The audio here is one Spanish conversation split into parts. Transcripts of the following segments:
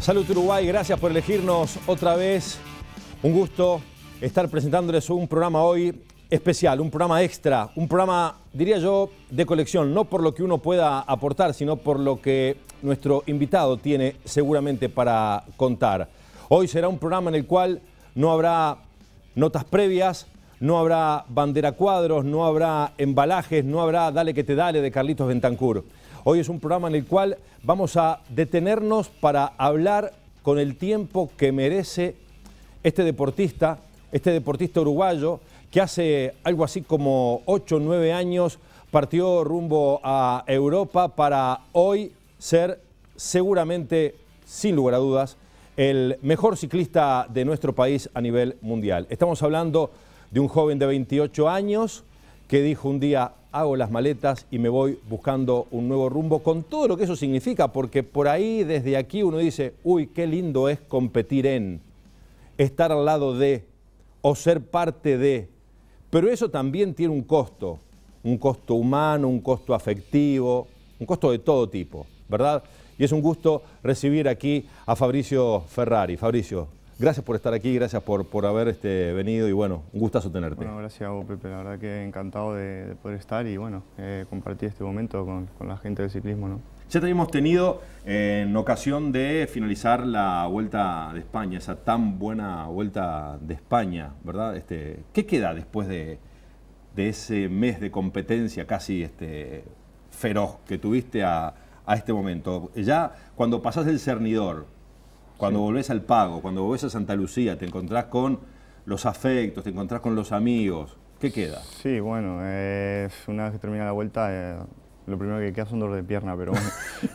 Salud Uruguay, gracias por elegirnos otra vez. Un gusto estar presentándoles un programa hoy especial, un programa extra, un programa, diría yo, de colección, no por lo que uno pueda aportar, sino por lo que nuestro invitado tiene seguramente para contar. Hoy será un programa en el cual no habrá notas previas, no habrá banderacuadros, no habrá embalajes, no habrá Dale que te dale de Carlitos Bentancur. Hoy es un programa en el cual vamos a detenernos para hablar con el tiempo que merece este deportista uruguayo que hace algo así como 8 o 9 años partió rumbo a Europa para hoy ser seguramente, sin lugar a dudas, el mejor ciclista de nuestro país a nivel mundial. Estamos hablando de un joven de 28 años que dijo un día: hago las maletas y me voy buscando un nuevo rumbo, con todo lo que eso significa, porque por ahí, desde aquí, uno dice: uy, qué lindo es competir en, estar al lado de, o ser parte de. Pero eso también tiene un costo humano, un costo afectivo, un costo de todo tipo, ¿verdad? Y es un gusto recibir aquí a Fabricio Ferrari. Fabricio, gracias por estar aquí, gracias por haber venido y bueno, un gustazo tenerte. Bueno, gracias a vos, Pepe, la verdad que encantado de poder estar y bueno, compartir este momento con la gente del ciclismo, ¿no? Ya te habíamos tenido en ocasión de finalizar la Vuelta de España, esa tan buena Vuelta de España, ¿verdad? ¿Qué queda después de ese mes de competencia casi feroz que tuviste a este momento? Ya cuando pasás el cernidor, cuando volvés al Pago, cuando volvés a Santa Lucía, te encontrás con los afectos, te encontrás con los amigos, ¿qué queda? Sí, bueno, una vez que termina la Vuelta, lo primero que queda son dolor de pierna, pero bueno.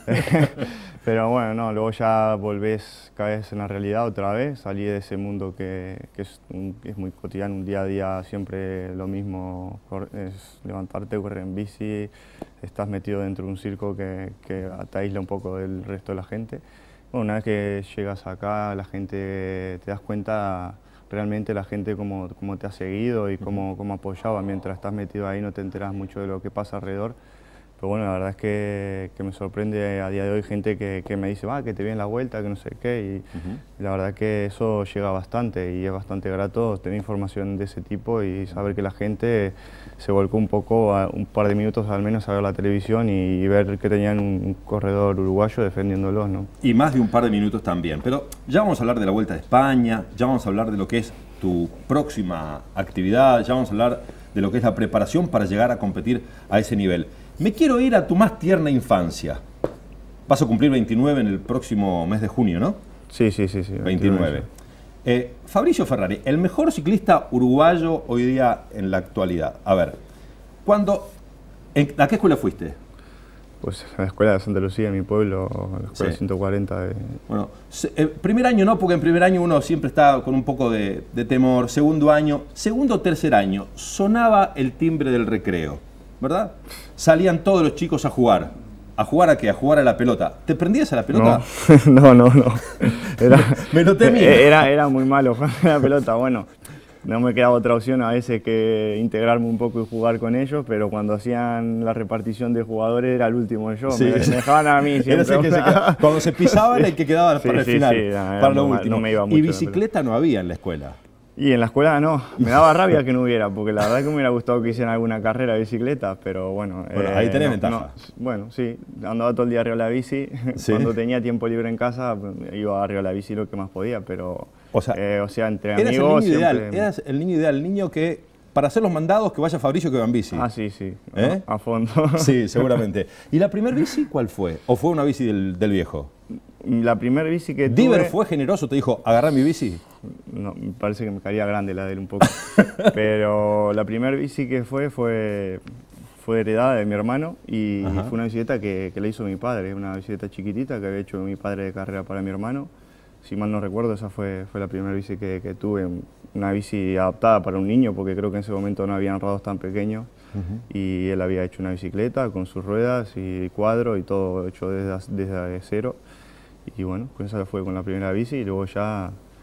Pero bueno, no, luego ya volvés cada vez en la realidad otra vez, salí de ese mundo que es muy cotidiano, un día a día siempre lo mismo, es levantarte, correr en bici, estás metido dentro de un circo que te aísla un poco del resto de la gente. Bueno, una vez que llegas acá, la gente, te das cuenta realmente la gente cómo te ha seguido y cómo apoyaba. Mientras estás metido ahí no te enteras mucho de lo que pasa alrededor. Pero bueno, la verdad es que me sorprende a día de hoy gente que me dice: que te viene la Vuelta, que no sé qué. Y la verdad que eso llega bastante y es bastante grato tener información de ese tipo y saber que la gente se volcó un poco, un par de minutos al menos, a ver la televisión y ver que tenían un corredor uruguayo defendiéndolos, ¿no? Y más de un par de minutos también. Pero ya vamos a hablar de la Vuelta de España, ya vamos a hablar de lo que es tu próxima actividad, ya vamos a hablar de lo que es la preparación para llegar a competir a ese nivel. Me quiero ir a tu más tierna infancia. Vas a cumplir 29 en el próximo mes de junio, ¿no? Sí. 29. Fabricio Ferrari, el mejor ciclista uruguayo hoy día en la actualidad. A ver, ¿a qué escuela fuiste? Pues a la escuela de Santa Lucía, en mi pueblo, a la escuela 140. Bueno, primer año no, porque en primer año uno siempre está con un poco de temor. Segundo o tercer año, sonaba el timbre del recreo, ¿verdad? Salían todos los chicos a jugar. ¿A jugar a qué? A jugar a la pelota. ¿Te prendías a la pelota? No. Me lo temía. Era muy malo jugar a la pelota. Bueno, no me quedaba otra opción a veces que integrarme un poco y jugar con ellos, pero cuando hacían la repartición de jugadores era el último yo. Sí. Me dejaban a mí siempre. Cuando se pisaban el que quedaba para el final, para lo último. No me iba mucho. Y bicicleta no había en la escuela. Y en la escuela no, me daba rabia que no hubiera, porque la verdad que me hubiera gustado que hicieran alguna carrera de bicicleta, pero bueno. Ahí tenés ventaja. Bueno, sí, andaba todo el día arriba de la bici, cuando tenía tiempo libre en casa iba arriba de la bici lo que más podía, pero o sea entre amigos siempre... Eras el niño ideal, el niño que para hacer los mandados que vaya Fabricio que va en bici. Ah, sí, a fondo. Sí, seguramente. ¿Y la primer bici cuál fue? ¿O fue una bici del viejo? La primera bici que ¿Diver fue generoso? ¿Te dijo, agarrá mi bici? No, me parece que me caería grande la de él un poco. Pero la primera bici que fue heredada de mi hermano y fue una bicicleta que le hizo mi padre, una bicicleta chiquitita que había hecho mi padre de carrera para mi hermano. Si mal no recuerdo, esa fue la primera bici que tuve, una bici adaptada para un niño, porque creo que en ese momento no habían rados tan pequeños. Y él había hecho una bicicleta con sus ruedas y cuadro y todo hecho desde cero. Y bueno, con esa fue con la primera bici y luego ya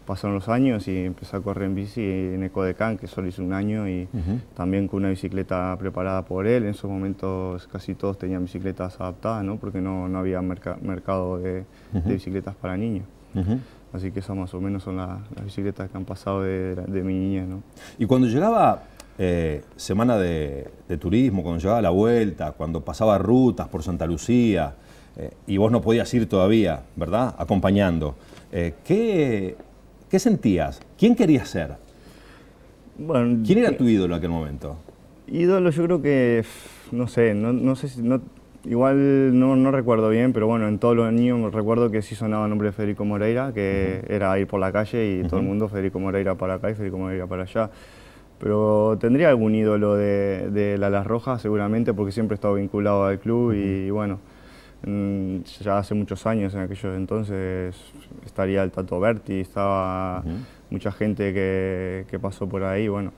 pasaron los años y empecé a correr en bici en Ecodecán, que solo hice un año, y también con una bicicleta preparada por él. En esos momentos casi todos tenían bicicletas adaptadas, ¿no? Porque no había mercado de bicicletas para niños. Así que esas más o menos son las bicicletas que han pasado de mi niñez, ¿no? Y cuando llegaba semana de turismo, cuando llegaba la vuelta, cuando pasaba rutas por Santa Lucía, y vos no podías ir todavía, ¿verdad?, acompañando, ¿qué sentías? ¿Quién querías ser? Bueno, ¿Quién era tu ídolo en aquel momento? Ídolo, yo creo que, no sé si... igual no recuerdo bien, pero bueno, en todos los niños recuerdo que sí sonaba el nombre de Federico Moreira, que era ir por la calle y todo el mundo, Federico Moreira para acá y Federico Moreira para allá. Pero tendría algún ídolo de la Las Rojas seguramente, porque siempre he estado vinculado al club y bueno, ya hace muchos años en aquellos entonces estaría el Tato Berti, estaba mucha gente que pasó por ahí, bueno.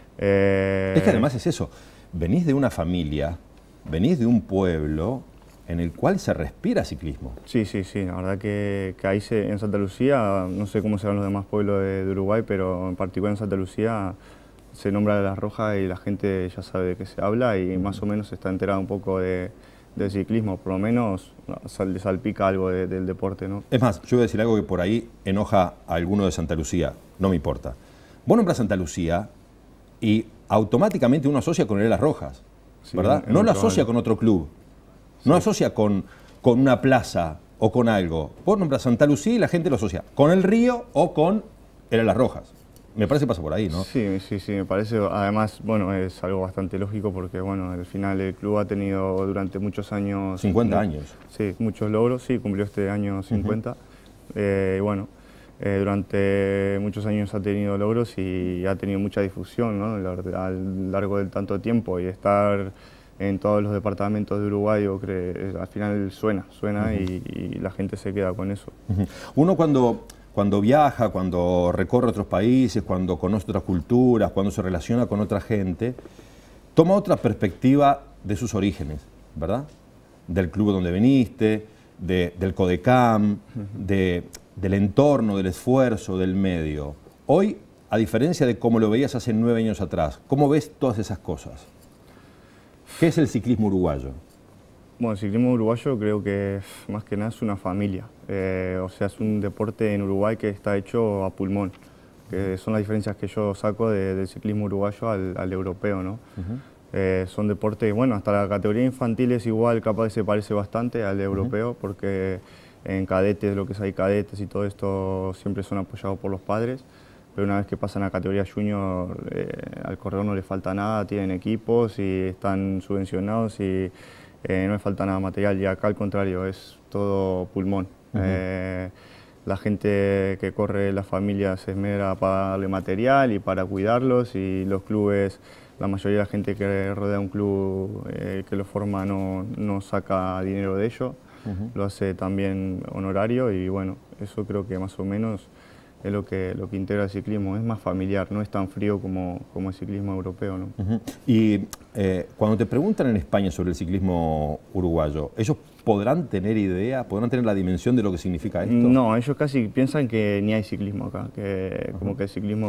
Es que además es eso, venís de una familia, venís de un pueblo en el cual se respira ciclismo. Sí, la verdad que ahí en Santa Lucía, no sé cómo serán los demás pueblos de Uruguay, pero en particular en Santa Lucía se nombra Las Rojas y la gente ya sabe de qué se habla y más o menos está enterada un poco del ciclismo, por lo menos le salpica algo del deporte, ¿no? Es más, yo voy a decir algo que por ahí enoja a alguno de Santa Lucía, no me importa. Vos nombras Santa Lucía y automáticamente uno asocia con el Las Rojas, sí, ¿verdad? No lo asocia con otro club, no lo asocia con una plaza o con algo. Vos nombras Santa Lucía y la gente lo asocia con el río o con el Las Rojas. Me parece que pasa por ahí, ¿no? Sí, me parece. Además, bueno, es algo bastante lógico porque, bueno, al final el club ha tenido durante muchos años... 50 años. Sí, muchos logros, sí, cumplió este año 50. Bueno, durante muchos años ha tenido logros y ha tenido mucha difusión, ¿no? A lo largo del tanto tiempo y estar en todos los departamentos de Uruguay, yo creo, al final suena y la gente se queda con eso. Uno cuando viaja, cuando recorre otros países, cuando conoce otras culturas, cuando se relaciona con otra gente, toma otra perspectiva de sus orígenes, ¿verdad? Del club donde viniste, del Codecam, del entorno, del esfuerzo, del medio. Hoy, a diferencia de cómo lo veías hace 9 años atrás, ¿cómo ves todas esas cosas? ¿Qué es el ciclismo uruguayo? Bueno, el ciclismo uruguayo creo que más que nada es una familia. O sea, es un deporte en Uruguay que está hecho a pulmón, que son las diferencias que yo saco del ciclismo uruguayo al europeo, ¿no? Son deportes, bueno, hasta la categoría infantil es igual, capaz se parece bastante al europeo, porque en cadetes, lo que es ahí cadetes y todo esto, siempre son apoyados por los padres. Pero una vez que pasan a categoría junior, al corredor no le falta nada, tienen equipos y están subvencionados y no le falta nada material. Y acá al contrario, es todo pulmón. La gente que corre, la familia se esmera para darle material y para cuidarlos y los clubes, la mayoría de la gente que rodea un club que lo forma no saca dinero de ello, lo hace también honorario y bueno, eso creo que más o menos es lo que integra el ciclismo, es más familiar, no es tan frío como el ciclismo europeo, ¿no? Y cuando te preguntan en España sobre el ciclismo uruguayo, ¿ellos podrán tener idea, podrán tener la dimensión de lo que significa esto? No, ellos casi piensan que ni hay ciclismo acá, que como que el ciclismo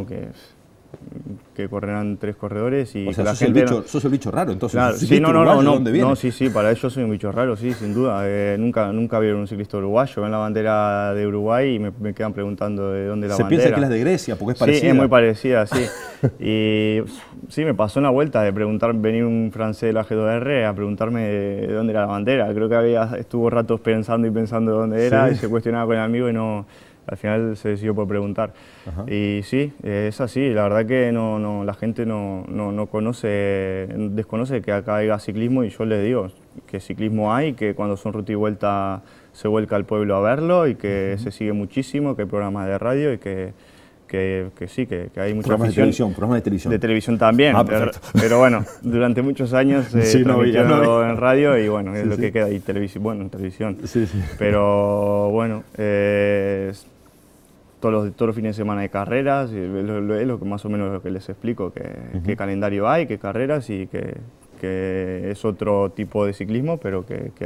que correrán 3 corredores y o sea, la gente sos el bicho raro, entonces. Claro, sí, no, ¿dónde viene? no, sí, para ellos soy un bicho raro, sí, sin duda. Nunca vieron un ciclista uruguayo, ven la bandera de Uruguay y me quedan preguntando de dónde la bandera. Se piensa que es la de Grecia, porque es parecida. Sí, es muy parecida, sí. Y sí, me pasó una vuelta de venir un francés de la G2R a preguntarme de dónde era la bandera. Creo que estuvo ratos pensando de dónde era y se cuestionaba con el amigo y no... Al final se decidió por preguntar. Y sí, es así. La verdad que la gente no conoce, desconoce que acá haya ciclismo y yo les digo que ciclismo hay, que cuando son ruta y vuelta se vuelca al pueblo a verlo y que se sigue muchísimo, que hay programas de radio y que sí, que hay mucha afición. Programas de televisión. De televisión también, pero bueno, durante muchos años se transmitió en radio y bueno, es lo que queda, y televisión, en televisión. Pero bueno, todos los fines de semana hay carreras, y es lo que más o menos lo que les explico, qué calendario hay, qué carreras y que es otro tipo de ciclismo, pero que hay.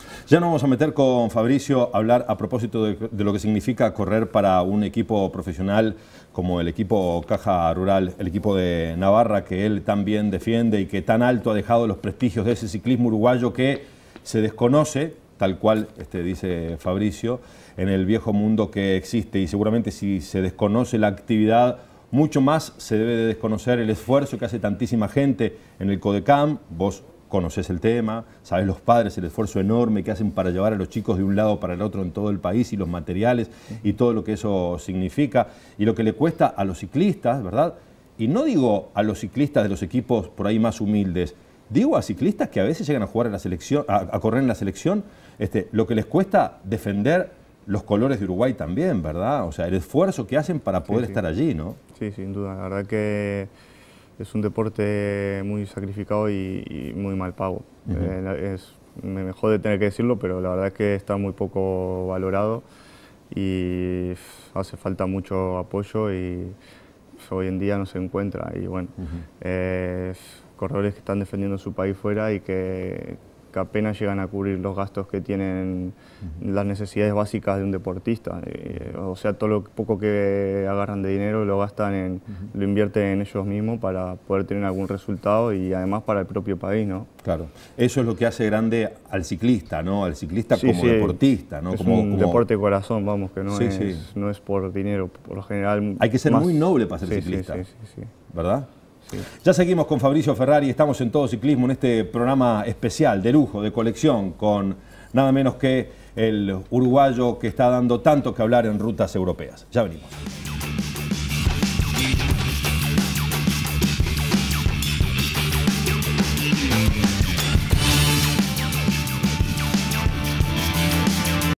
Ya nos vamos a meter con Fabricio a hablar a propósito de lo que significa correr para un equipo profesional como el equipo Caja Rural, el equipo de Navarra, que él tan bien defiende y que tan alto ha dejado los prestigios de ese ciclismo uruguayo que se desconoce, tal cual dice Fabricio, en el viejo mundo que existe. Y seguramente si se desconoce la actividad, mucho más se debe de desconocer el esfuerzo que hace tantísima gente en el CODECAM. Vos conocés el tema, sabés los padres el esfuerzo enorme que hacen para llevar a los chicos de un lado para el otro en todo el país y los materiales y todo lo que eso significa y lo que le cuesta a los ciclistas, ¿verdad? Y no digo a los ciclistas de los equipos por ahí más humildes, digo a ciclistas que a veces llegan a jugar en la selección, a correr en la selección, lo que les cuesta defender los colores de Uruguay también, ¿verdad? O sea, el esfuerzo que hacen para poder estar allí, ¿no? Sí, sin duda. La verdad que es un deporte muy sacrificado y muy mal pago. Me jode tener que decirlo, pero la verdad es que está muy poco valorado y hace falta mucho apoyo y hoy en día no se encuentra. Y bueno, corredores que están defendiendo su país fuera y que apenas llegan a cubrir los gastos que tienen las necesidades básicas de un deportista. O sea, todo lo poco que agarran de dinero lo gastan lo invierten en ellos mismos para poder tener algún resultado y además para el propio país, ¿no? Claro. Eso es lo que hace grande al ciclista, ¿no? Al ciclista como deportista, ¿no? Es un deporte de corazón, vamos, que no es por dinero. Por lo general... Hay que ser muy noble para ser ciclista, ¿verdad? Sí. Ya seguimos con Fabricio Ferrari, estamos en Todo Ciclismo en este programa especial, de lujo, de colección, con nada menos que el uruguayo que está dando tanto que hablar en rutas europeas. Ya venimos.